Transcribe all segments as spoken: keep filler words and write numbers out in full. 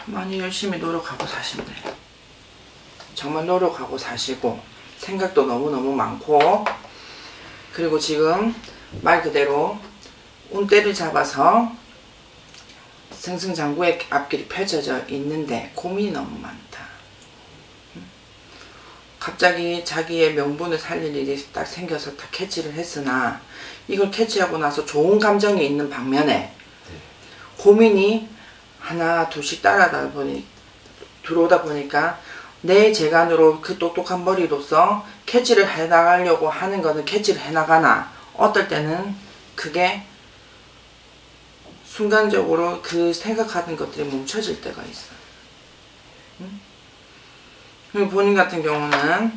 많이 열심히 노력하고 사시면 돼요. 정말 노력하고 사시고 생각도 너무너무 많고, 그리고 지금 말 그대로 운대를 잡아서 승승장구의 앞길이 펼쳐져 있는데 고민이 너무 많다. 갑자기 자기의 명분을 살릴 일이 딱 생겨서 다 캐치를 했으나, 이걸 캐치하고 나서 좋은 감정이 있는 반면에 고민이 하나 둘씩 따라다 보니 들어오다 보니까 내 재간으로 그 똑똑한 머리로서 캐치를 해나가려고 하는 거는 캐치를 해나가나, 어떨 때는 그게 순간적으로 그 생각하는 것들이 멈춰질 때가 있어. 응? 그리고 본인 같은 경우는,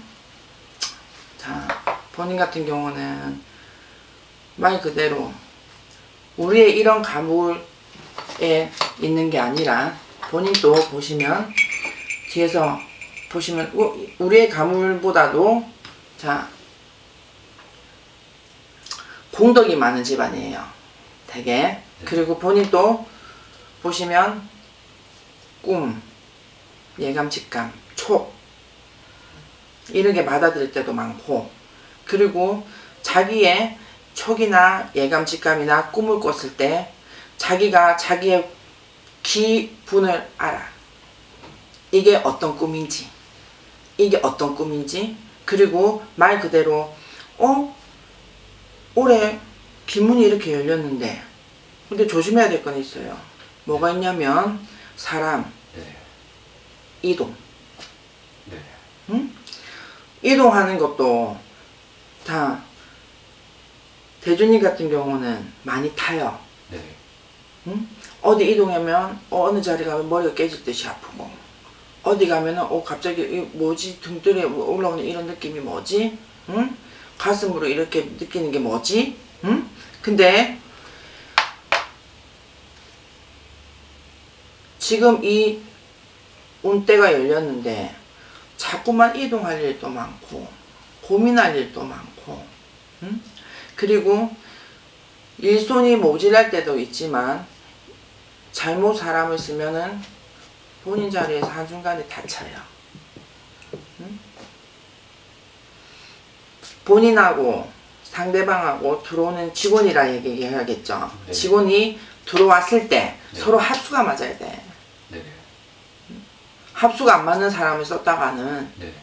자, 본인 같은 경우는 말 그대로 우리의 이런 가물에 있는 게 아니라, 본인도 보시면 뒤에서 보시면 우리의 가물보다도 자 공덕이 많은 집안이에요, 되게. 그리고 본인도 보시면 꿈, 예감, 직감, 촉 이렇게 받아들일 때도 많고, 그리고 자기의 촉이나 예감, 직감이나 꿈을 꿨을 때 자기가 자기의 기분을 알아. 이게 어떤 꿈인지, 이게 어떤 꿈인지. 그리고 말 그대로 어? 올해 기문이 이렇게 열렸는데, 근데 조심해야 될 건 있어요. 뭐가 있냐면 사람, 네. 이동. 네. 응? 이동하는 것도 다 대준이 같은 경우는 많이 타요. 네. 응? 어디 이동하면 어, 어느 자리 가면 머리가 깨질 듯이 아프고, 어디 가면은 어 갑자기 뭐지 등들에 올라오는 이런 느낌이 뭐지? 응? 가슴으로 이렇게 느끼는 게 뭐지? 응? 근데 지금 이 운대가 열렸는데 자꾸만 이동할 일도 많고 고민할 일도 많고, 응? 그리고 일손이 모질할 때도 있지만 잘못 사람을 쓰면은 본인 자리에서 한순간에 다쳐요. 응? 본인하고 상대방하고 들어오는 직원이라 얘기해야겠죠. 네. 직원이 들어왔을 때 네. 서로 합수가 맞아야 돼. 네. 합수가 안 맞는 사람을 썼다가는 네.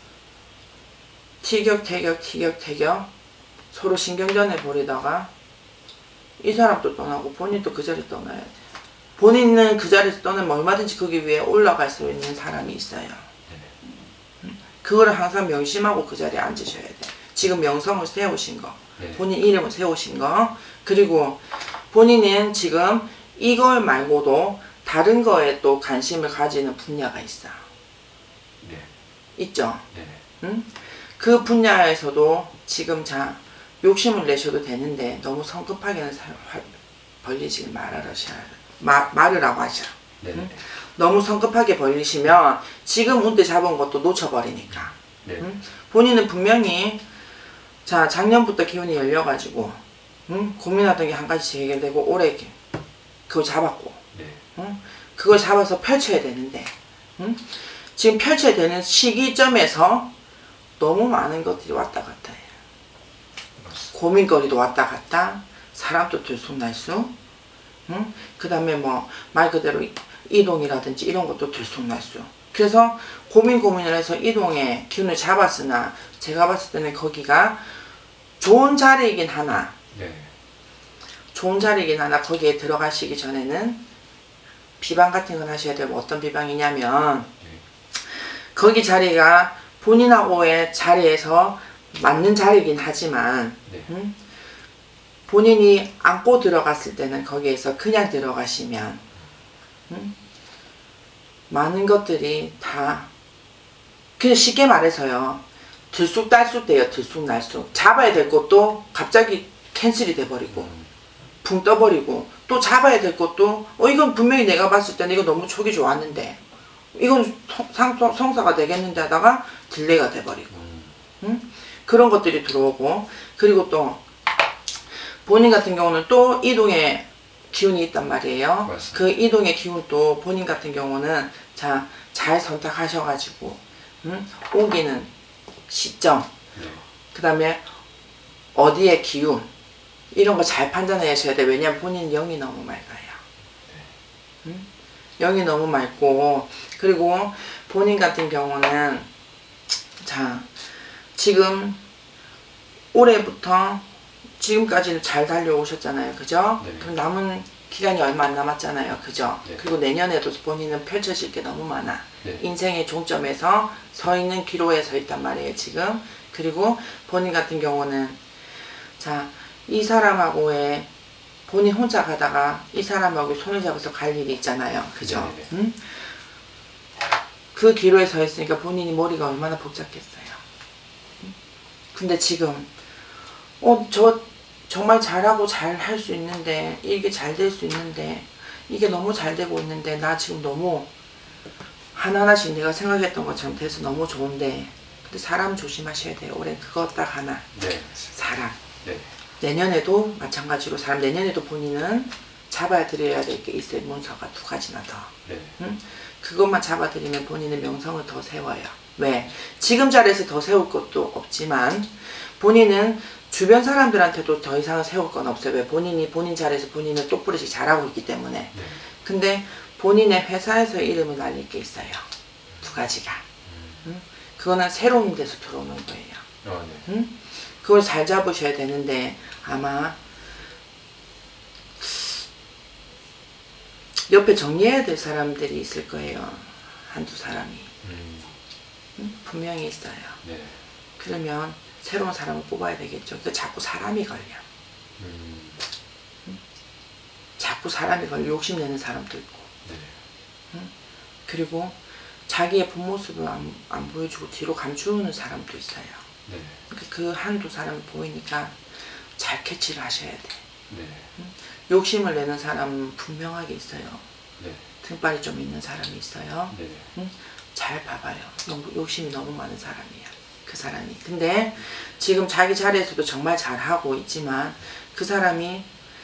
티격태격 티격태격 서로 신경전에 벌이다가 이 사람도 떠나고 본인도 그 자리 떠나야 돼. 본인은 그 자리에서 떠나면 얼마든지 거기 위에 올라갈 수 있는 사람이 있어요. 네. 그거를 항상 명심하고 그 자리에 앉으셔야 돼. 지금 명성을 세우신 거, 네. 본인 이름을 세우신 거, 그리고 본인은 지금 이걸 말고도 다른 거에 또 관심을 가지는 분야가 있어. 네. 있죠? 네. 응? 그 분야에서도 지금 자 욕심을 내셔도 되는데 너무 성급하게는 벌리지 말아라셔야 마, 말으라고 하셔. 네. 응? 너무 성급하게 벌리시면 지금 운대 잡은 것도 놓쳐버리니까. 네. 응? 본인은 분명히 자 작년부터 기운이 열려가지고 응? 고민하던 게 한 가지 해결되고 올해 그거 잡았고 네. 응? 그걸 잡아서 펼쳐야 되는데 응? 지금 펼쳐야 되는 시기점에서 너무 많은 것들이 왔다 갔다 해요. 고민거리도 왔다 갔다, 사람도 들쑥날쑥, 응? 그 다음에 뭐 말 그대로 이동이라든지 이런 것도 들쑥날쑥. 그래서 고민 고민을 해서 이동에 기운을 잡았으나 제가 봤을 때는 거기가 좋은 자리이긴 하나 네. 좋은 자리이긴 하나 거기에 들어가시기 전에는 비방 같은 건 하셔야 되고, 어떤 비방이냐면 네. 거기 자리가 본인하고의 자리에서 맞는 자리이긴 하지만 네. 응? 본인이 안고 들어갔을 때는 거기에서 그냥 들어가시면 응? 많은 것들이 다 그냥 쉽게 말해서요 들쑥날쑥 돼요. 들쑥날쑥. 잡아야 될 것도 갑자기 캔슬이 돼버리고 붕 떠버리고, 또 잡아야 될 것도 어 이건 분명히 내가 봤을 때는 이거 너무 촉이 좋았는데 이건 성, 성사가 되겠는데 하다가 딜레이가 돼버리고 응? 그런 것들이 들어오고, 그리고 또 본인 같은 경우는 또 이동에 기운이 있단 말이에요. 맞습니다. 그 이동의 기운도 본인 같은 경우는 자, 잘 선택하셔가지고 음? 옮기는 시점, 네. 그 다음에 어디의 기운 이런 거 잘 판단하셔야 돼. 왜냐면 본인 영이 너무 맑아요. 네. 음? 영이 너무 맑고, 그리고 본인 같은 경우는 자, 지금 올해부터 지금까지는 잘 달려오셨잖아요. 그죠? 네. 그럼 남은 기간이 얼마 안 남았잖아요. 그죠? 네. 그리고 내년에도 본인은 펼쳐질 게 너무 많아. 네. 인생의 종점에서 서 있는 기로에 서 있단 말이에요. 지금. 그리고 본인 같은 경우는 자, 이 사람하고의 본인 혼자 가다가 이 사람하고 손을 잡아서 갈 일이 있잖아요. 그죠? 네, 네. 응? 그 기로에 서 있으니까 본인이 머리가 얼마나 복잡겠어요. 응? 근데 지금 어, 저 정말 잘하고 잘 할 수 있는데, 이게 잘 될 수 있는데, 이게 너무 잘 되고 있는데 나 지금 너무 하나하나씩 내가 생각했던 것처럼 돼서 너무 좋은데, 근데 사람 조심하셔야 돼요. 올해 그거 딱 하나. 네. 사람. 네. 내년에도 마찬가지로 사람, 내년에도 본인은 잡아드려야 될 게 있어요. 문서가 두 가지나 더. 네. 응? 그것만 잡아드리면 본인의 명성을 더 세워요. 왜? 지금 자리에서 더 세울 것도 없지만 본인은 주변 사람들한테도 더 이상 세울 건 없어요. 왜? 본인이 본인 자리에서 본인은 똑부러지 잘하고 있기 때문에. 네. 근데 본인의 회사에서 이름을 날릴 게 있어요. 두 가지가. 응? 그거는 새로운 데서 들어오는 거예요. 아, 네. 응? 그걸 잘 잡으셔야 되는데 아마 옆에 정리해야 될 사람들이 있을 거예요. 한두 사람이. 음. 응? 분명히 있어요. 네. 그러면 새로운 사람을 뽑아야 되겠죠. 그러니까 자꾸 사람이 걸려. 음. 응? 자꾸 사람이 걸려. 욕심내는 사람도 있고. 네. 응? 그리고 자기의 본 모습을 안, 안 보여주고 뒤로 감추는 사람도 있어요. 네. 그 한두 사람이 보이니까 잘 캐치를 하셔야 돼. 네. 응? 욕심을 내는 사람은 분명하게 있어요. 네. 등발이 좀 있는 사람이 있어요. 네. 응? 잘 봐봐요. 너무 욕심이 너무 많은 사람이야. 그 사람이. 근데 지금 자기 자리에서도 정말 잘하고 있지만 그 사람이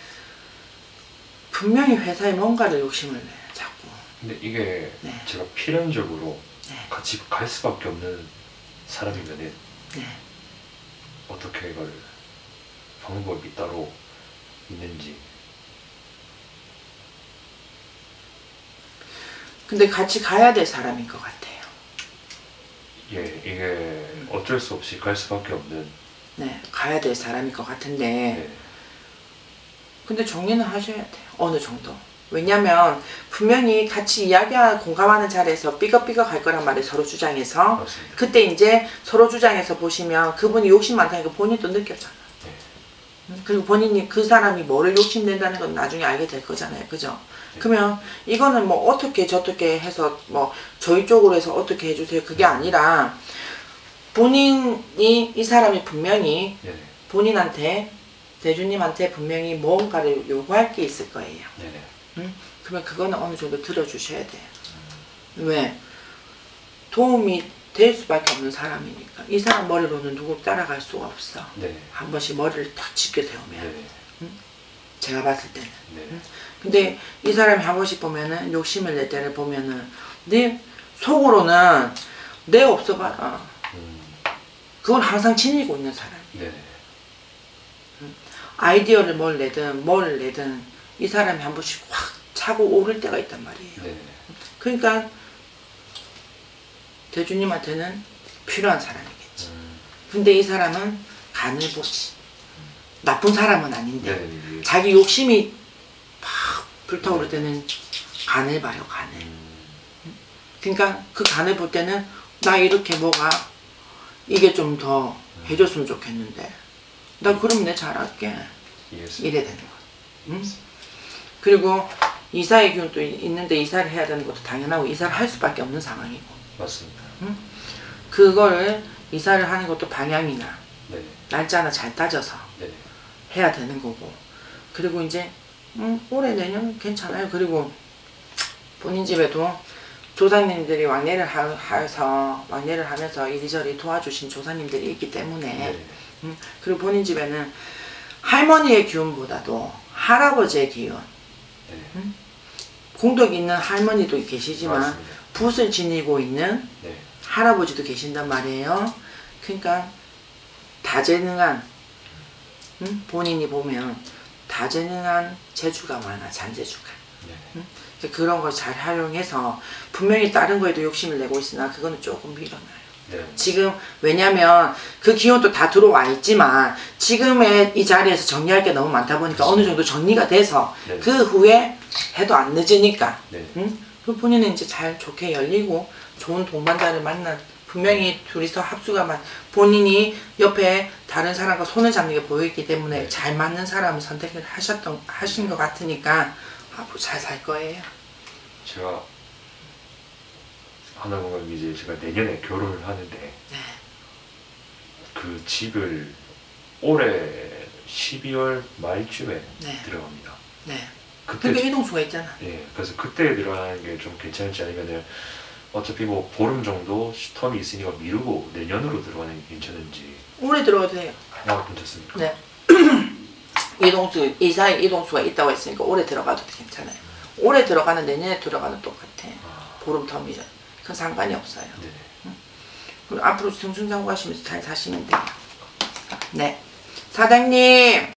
분명히 회사에 뭔가를 욕심을 내요. 자꾸. 근데 이게 네. 제가 필연적으로 네. 같이 갈 수밖에 없는 사람이면은 네. 어떻게 이걸 방법이 따로 있는지. 근데 같이 가야 될 사람인 것 같아요. 예, 이게 어쩔 수 없이 갈 수밖에 없는. 네. 가야 될 사람인 것 같은데 네. 근데 정리는 하셔야 돼요. 어느 정도. 왜냐면 분명히 같이 이야기하고 공감하는 자리에서 삐걱삐걱 할 거란 말이에요. 서로 주장해서. 맞습니다. 그때 이제 서로 주장해서 보시면 그분이 욕심 많다니까 본인도 느꼈잖아. 네. 그리고 본인이 그 사람이 뭐를 욕심낸다는 건 나중에 알게 될 거잖아요. 그죠? 네. 그러면 이거는 뭐 어떻게 저떻게 해서 뭐 저희 쪽으로 해서 어떻게 해주세요. 그게 아니라 본인이 이 사람이 분명히 네. 본인한테 대주님한테 분명히 뭔가를 요구할 게 있을 거예요. 네. 네. 응? 그러면 그거는 어느 정도 들어주셔야 돼요. 왜? 도움이 될 수밖에 없는 사람이니까. 이 사람 머리로는 누구 따라갈 수가 없어. 네. 한 번씩 머리를 탁 짚게 세우면. 네. 응? 제가 봤을 때는. 네. 응? 근데 이 사람이 한 번씩 보면은 욕심을 낼 때를 보면은 내 속으로는 내 없어 봐라. 음. 그건 항상 지니고 있는 사람이에요. 네. 아이디어를 뭘 내든 뭘 내든 이 사람이 한 번씩 확 차고 오를 때가 있단 말이에요. 네. 그러니까 대주님한테는 필요한 사람이겠지. 음. 근데 이 사람은 간을 보지. 나쁜 사람은 아닌데 네. 자기 욕심이 막 불타오를 때는 간을 봐요. 간을. 음. 그러니까 그 간을 볼 때는 나 이렇게 뭐가 이게 좀 더 해줬으면 좋겠는데 나 그럼 내 잘할게. 이해했어요. 이래 되는 거야. 응? 그리고 이사의 기운도 있는데 이사를 해야 되는 것도 당연하고 이사를 할 수밖에 없는 상황이고. 맞습니다. 응? 그거를 이사를 하는 것도 방향이나 네. 날짜나 잘 따져서 네. 해야 되는 거고. 그리고 이제 음, 올해 내년 괜찮아요. 그리고 본인 집에도 조상님들이 왕래를 하, 해서 왕래를 하면서 이리저리 도와주신 조상님들이 있기 때문에 네. 음, 그리고 본인 집에는 할머니의 기운보다도 할아버지의 기운, 네. 공덕 있는 할머니도 계시지만 맞습니다. 붓을 지니고 있는 네. 할아버지도 계신단 말이에요. 그러니까 다재능한, 응? 본인이 보면 다재능한 재주가 많아, 잔재주가. 네. 응? 그런 걸 잘 활용해서 분명히 다른 거에도 욕심을 내고 있으나 그거는 조금 밀어놔요. 네. 지금 왜냐면 그 기운도 다 들어와 있지만 지금의 이 자리에서 정리할 게 너무 많다 보니까 어느 정도 정리가 돼서 네. 그 후에 해도 안 늦으니까. 네. 응? 그 본인은 이제 잘 좋게 열리고 좋은 동반자를 만난 분명히 둘이서 합수가 맞 본인이 옆에 다른 사람과 손을 잡는 게 보이기 때문에 네. 잘 맞는 사람을 선택을 하셨던 하신 것 같으니까 앞으로 잘 살 거예요. 제가 하나 보면 이제 제가 내년에 결혼을 하는데 네. 그 집을 올해 십이월 말쯤에 네. 들어갑니다. 네. 그때 그러니까 이동수가 있잖아. 예, 그래서 그때 들어가는 게 좀 괜찮을지 아니면은 어차피 뭐 보름 정도 텀이 있으니까 미루고 내년으로 들어가는 게 괜찮은지. 올해 들어가도 돼요. 아, 괜찮습니까? 네. 이동수, 이 사이에 이동수가 있다고 했으니까 올해 들어가도 괜찮아요. 올해 들어가는 내년에 들어가는 똑같아. 아, 보름 텀이라. 그건 상관이 없어요. 네네. 그리고 앞으로 승승장구하시면서 잘 사시면 돼요. 네. 사장님!